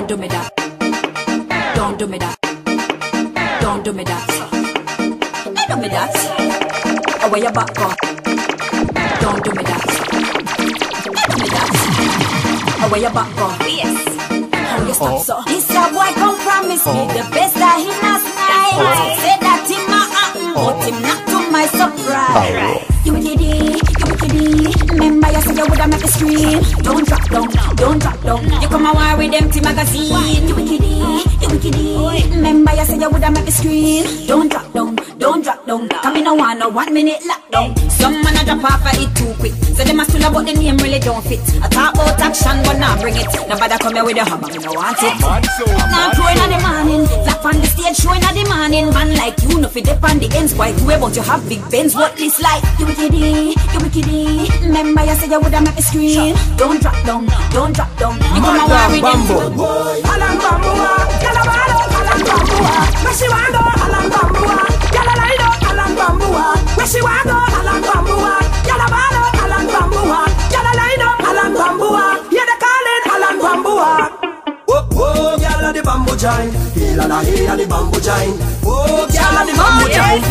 do me that. Don't do me that. Don't do me that. Don't do me that. Away your back up. Don't do me that. Don't do me that. Away your back up. Yes. How you stop so? This a boy come from me speed. The best that he knows night. Say that him but him not to my surprise. You wickedy, you wickedy. Remember you said you woulda make a scream. Don't drop down, don't drop down. You come and war with empty magazine. You wickedy, you wickedy. Remember you said you woulda make a scream. Don't drop down, don't drop down. Come in no 1 minute lockdown. Some man a drop off a it too quick. So them a still about the name really don't fit. I talk about action but not bring it. Nobody come here with a hammer, we no want it. Now crowing in the morning, flap on the stage showing in the morning. Man like you no fit dip on the ends. Quite way but you have big bends. What this like? You wickedy, you wickedy. Remember you said you woulda make a scream. Don't drop down, don't drop down. You come and war with them. Alan Bambua, Yalla Balo, Alan Bambua. Where she want go, Alan Bambua. Yalla Lido, Alan Bambua. Where she want go, Alan Bambua. Yalla Balo, Alan Bambua. Yalla Lido, Alan Bambua. Yeah, they calling Alan Bambua. Oh, yalla the bamboo giant. Yalla the bamboo giant. Oh, yalla the bamboo giant.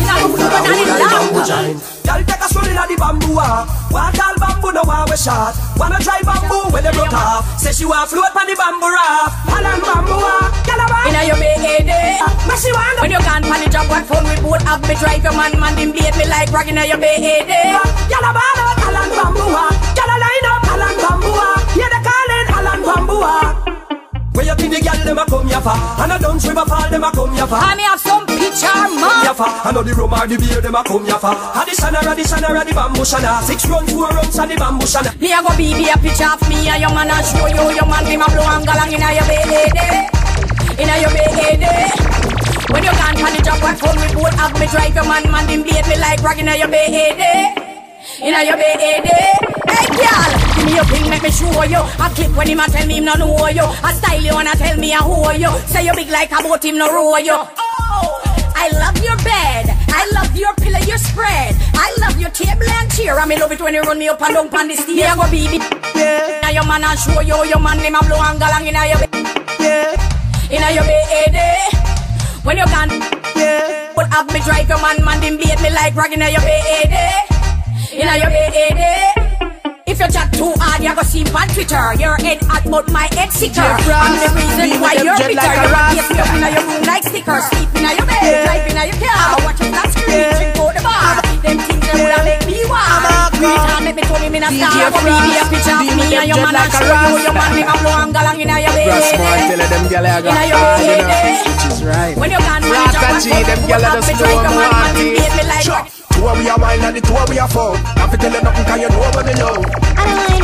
Bamboo giant. Y'all take a stroll inna the bamboo walk. Walk all bamboo no one we shot. Wanna try bamboo when they broke off. Say she want float on the bamboo raft. Alan bamboo walk. Y'all want inna your BAD. Where she want go? When you can't manage up what phone we both have me drive your man them blade me like rag inna your BAD. Y'all ball out Alan bamboo walk. Y'all line up Alan bamboo walk. Yeah they calling Alan bamboo walk. Where you think the girl dem a come here for? And a Duns River Fall dem a come here for? And me have some picture man. Here for? And all the rum or the beer dem a come here for? And the shana, the bamboo shana. 6 runs, 4 runs and the bamboo shana. Me a go be a picture of me and your man and show you your man him a blow and galang inna your BAD. Inna your BAD. When you can't manage up what phone we both have me drive your man them blade me like rag inna your BAD. Inna your BAD. Hey girl, give me your thing, make me show you. I clip when him a tell me him no know you. I style you and I tell me I who you. Say you big like a boat him no row you. Oh, I love your bed, I love your pillow you spread. I love your table and chair. I me love it when you run me up and down on the stairs. Me a go be yeah. Inna your man and show you your man him a blow and galang inna your yeah. Inna your BAD. When you can't yeah. But have me drive your man them beat me like rag inna your BAD. Inna your BAD. If you chat too hard, you go see on Twitter. Your head hot, but my head sicker. And the reason why you're bitter, you want to get in your room like stickers. Sleep in your bed, drive in your car, watch a flat screen, drink out the bar. Them things that would make me wild. Every time make me turn him in a star. Go be a picture of me and your man and show you your man make a blow and galang in your bed. Tell them gyal I got hard, you know, which is right. When you can't manage up and them gyal I just know I'm wanting. Two we are wild and the two we are full. I fi tell you nothing 'cause you know what me know. I don't mind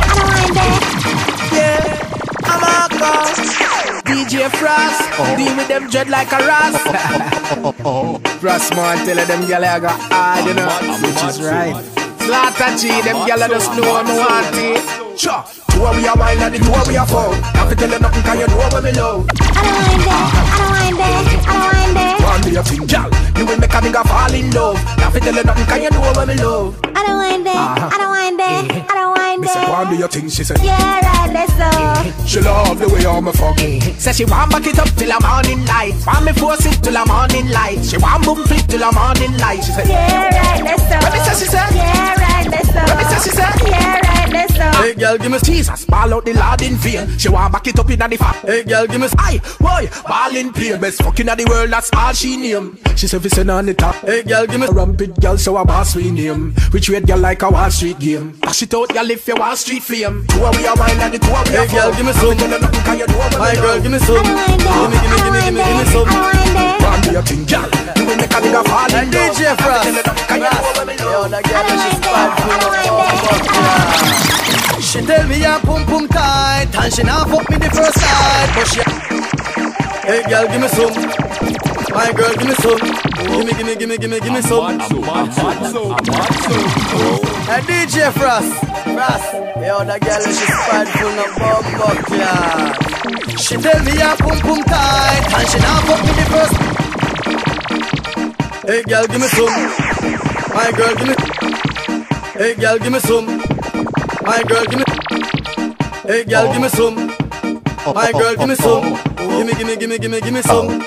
that, yeah, I'm a cause DJ Frost, deal with them dread like a ras. Frost man, tell them gyal I got hard, you know, which is right. Slaughter G, them gyal I just know I'm wanting. Sure. Two we are wild and the two we are full. I fi tell you nothing 'cause you know what me know. I don't mind that. One day you think, gal, you will make a nigga fall in love. Now fi tell you nothing 'cause you know what me love. I don't mind that. Me say, one day you think, she said, yeah, right, that's so. She love the way I'm a fuck. Say she want back it up till the morning light. Want me force it till the morning light. She want boom flip till the morning light. She said, yeah, right, that's so. What me say she said? Yeah, right, that's so. What me say she said? Yeah, right, that's so. Hey girl, give me Jesus, ball out the Lord in vain. She want back it up in the fat. Hey girl, give me aye, boy, ball in pain. Best fucking of the world, that's all she name. She said, "Listen on the top." Hey girl, give me rampant girl, so a boss we name. Which rate girl like a Wall Street game. Dash it out, girl, if you Wall Street fame. Two we are wild and the two we are. Hey girl, give me some. My girl, give me some. Give me some. One day you think, girl, you will make a nigga fall in love. DJ Frost, yo, that girl she's bad. She tell me I'm pum pum tight, and she now fuck me the first night, but she. Hey girl, give me some. My girl, give me some. Give me some. Hey DJ Frost, yo, that girl she's bad full of bumbuck, yeah. She tell me I'm pum pum tight, and she now fuck me the first. Hey girl, give me some. My girl, give me. Hey girl, give me some. My girl, give me. Hey girl, give me some. My girl, give me some. Give me some.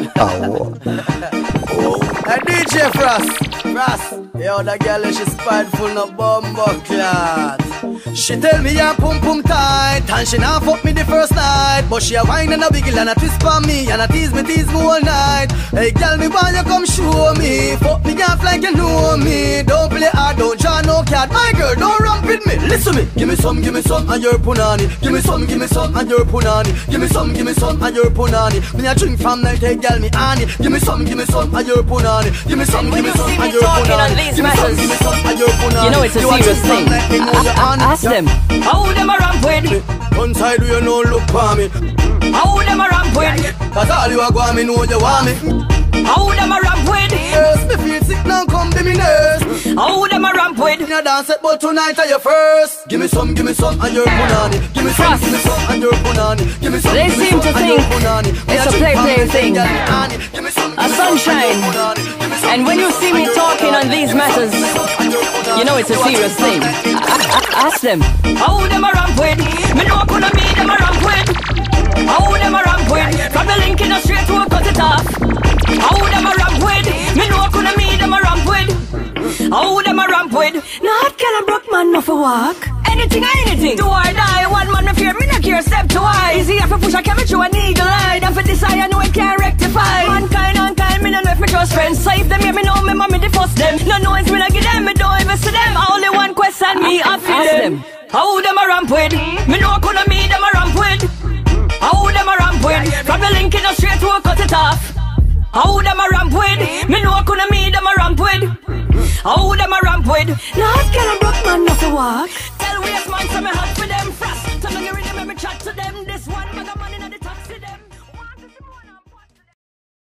Hey, DJ Frost, yo, that girl, she spiteful, no bumbo clot. She tell me I'm pum tight, and she not fuck me the first night, but she a whine and a wiggle and a twist for me, and a tease me all night. Hey, girl, me want you come show me, fuck me off like you know me. Don't play hard, don't draw no cat. My girl, don't ramp with me. Listen me, give me some, and you're punani. Give me some, and you're punani. Give me some, and you're punani. Me a drink from night, hey, girl, me honey. Give me some, and you're punani. Give me some, and you're punani. Give me some, and you're punani. You know it's a serious thing. Ask them. How them a ramp with? One side do you know look for me? How them a ramp with? Cause all you a go and me know you want me. How them a ramp with? Yes, me feel sick now, come be me nurse. How them a ramp with? You dance it, but tonight are your first. Give me some, and you're punani. Give me some, and you're punani. Give me some, They seem to think it's a play thing. A sunshine. And when you see me talking on these matters, you know it's a serious thing. Ask them. How them a ramp with? Me know coulda be them a ramp with. How them a ramp with? From the link in a straight to a cut it off. How them a ramp with? Me know coulda me them a ramp with. How them a ramp with? Not can a broke man no for walk. Anything, do or die. One man me fear, me not care step twice. Easy if I push a camera through an eagle eye. And for this I know it can't rectify. Mankind, me no know if me trust friends. Save them, yeah, me know me mommy the first them. No noise me not give them, me don't even see them. Only one question me I feel them. How them a ramp with? Me know coulda me them a ramp with. How them a ramp with? From the link in a straight to a cut it off. How them a ramp with? Me know coulda me them a ramp with. How them a ramp with? Not can a broke man no for walk. Tell waste man so me hot for them.